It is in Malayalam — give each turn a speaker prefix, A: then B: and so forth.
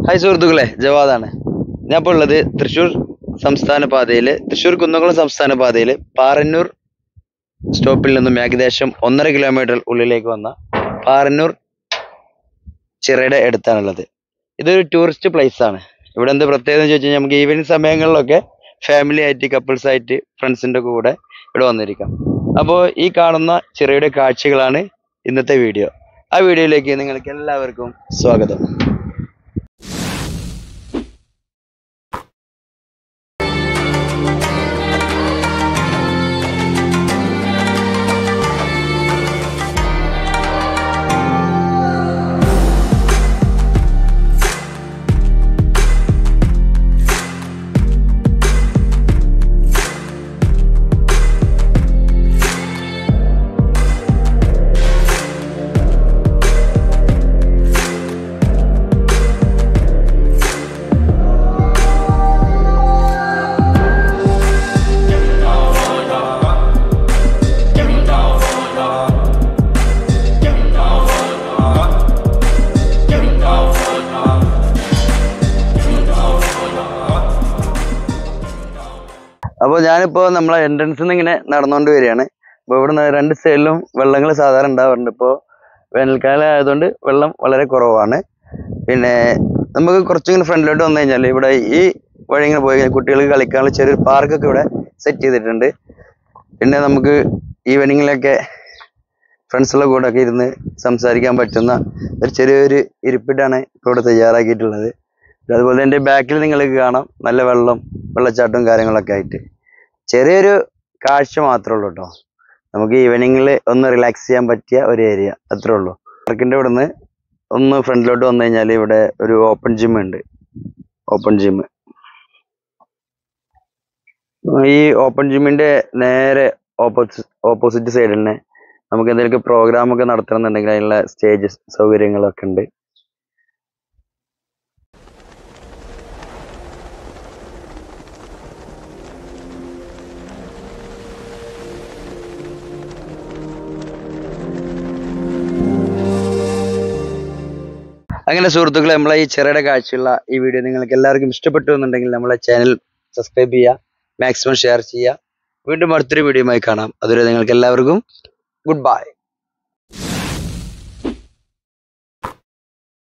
A: ഹായ് സുഹൃത്തുക്കളെ, ജവാദാണ്. ഞാൻ ഇപ്പോൾ ഉള്ളത് തൃശ്ശൂർ സംസ്ഥാന പാതയില്, തൃശ്ശൂർ കുന്നംകുളം സംസ്ഥാന പാതയില് പാറന്നൂർ സ്റ്റോപ്പിൽ നിന്നും ഏകദേശം 1.5 കിലോമീറ്റർ ഉള്ളിലേക്ക് വന്ന പാറന്നൂർ ചിറയുടെ അടുത്താണുള്ളത്. ഇതൊരു ടൂറിസ്റ്റ് പ്ലേസ് ആണ്. ഇവിടെ എന്ത് പ്രത്യേകത എന്ന് ചോദിച്ചു കഴിഞ്ഞാൽ നമുക്ക് ഈവനിങ് സമയങ്ങളിലൊക്കെ ഫാമിലി ആയിട്ട്, കപ്പിൾസ് ആയിട്ട്, ഫ്രണ്ട്സിന്റെ കൂടെ ഇവിടെ വന്നിരിക്കാം. അപ്പോൾ ഈ കാണുന്ന ചിറയുടെ കാഴ്ചകളാണ് ഇന്നത്തെ വീഡിയോ. ആ വീഡിയോയിലേക്ക് നിങ്ങൾക്ക് എല്ലാവർക്കും സ്വാഗതം. അപ്പോൾ ഞാനിപ്പോൾ നമ്മളെ എൻട്രൻസിൽ നിന്ന് ഇങ്ങനെ നടന്നുകൊണ്ട് വരികയാണ്. അപ്പോൾ ഇവിടെ രണ്ട് സൈഡിലും വെള്ളങ്ങൾ സാധാരണ ഉണ്ടാവാറുണ്ട്. ഇപ്പോൾ വേനൽക്കാലം ആയതുകൊണ്ട് വെള്ളം വളരെ കുറവാണ്. പിന്നെ നമുക്ക് കുറച്ചിങ്ങനെ ഫ്രണ്ടിലോട്ട് വന്നു കഴിഞ്ഞാൽ ഇവിടെ ഈ വഴി ഇങ്ങനെ പോയി കുട്ടികൾക്ക് കളിക്കാനുള്ള ചെറിയൊരു പാർക്കൊക്കെ ഇവിടെ സെറ്റ് ചെയ്തിട്ടുണ്ട്. പിന്നെ നമുക്ക് ഈവനിങ്ങിലൊക്കെ ഫ്രണ്ട്സുകളുടെ കൂടെ ഒക്കെ ഇരുന്ന് സംസാരിക്കാൻ പറ്റുന്ന ഒരു ചെറിയൊരു ഇരിപ്പിടാണ് ഇപ്പോൾ ഇവിടെ തയ്യാറാക്കിയിട്ടുള്ളത്. അതുപോലെ എൻ്റെ ബാക്കിൽ നിങ്ങൾക്ക് കാണാം നല്ല വെള്ളച്ചാട്ടവും കാര്യങ്ങളൊക്കെ ആയിട്ട്. ചെറിയൊരു കാഴ്ച മാത്രമേ ഉള്ളൂ കേട്ടോ. നമുക്ക് ഈവനിങ്ങിൽ ഒന്ന് റിലാക്സ് ചെയ്യാൻ പറ്റിയ ഒരു ഏരിയ, അത്രേ ഉള്ളൂ. പാർക്കിൻ്റെ ഇവിടെ നിന്ന് ഒന്ന് ഫ്രണ്ടിലോട്ട് വന്നു കഴിഞ്ഞാൽ ഇവിടെ ഒരു ഓപ്പൺ ജിം ഉണ്ട്. ഓപ്പൺ ജിം, ഈ ഓപ്പൺ ജിമ്മിൻ്റെ നേരെ ഓപ്പോസിറ്റ് സൈഡിൽ തന്നെ നമുക്ക് എന്തെങ്കിലും പ്രോഗ്രാമൊക്കെ നടത്തണമെന്നുണ്ടെങ്കിൽ അതിനുള്ള സ്റ്റേജ് സൗകര്യങ്ങളൊക്കെ ഉണ്ട്. അങ്ങനെ സുഹൃത്തുക്കളെ, നമ്മളെ ഈ ചിറയുടെ കാഴ്ചയുള്ള ഈ വീഡിയോ നിങ്ങൾക്ക് എല്ലാവർക്കും ഇഷ്ടപ്പെട്ടു എന്നുണ്ടെങ്കിൽ നമ്മളെ ചാനൽ സബ്സ്ക്രൈബ് ചെയ്യുക, മാക്സിമം ഷെയർ ചെയ്യുക. വീണ്ടും അടുത്തൊരു വീഡിയോയുമായി കാണാം. അതുവരെ നിങ്ങൾക്ക് എല്ലാവർക്കും ഗുഡ് ബൈ.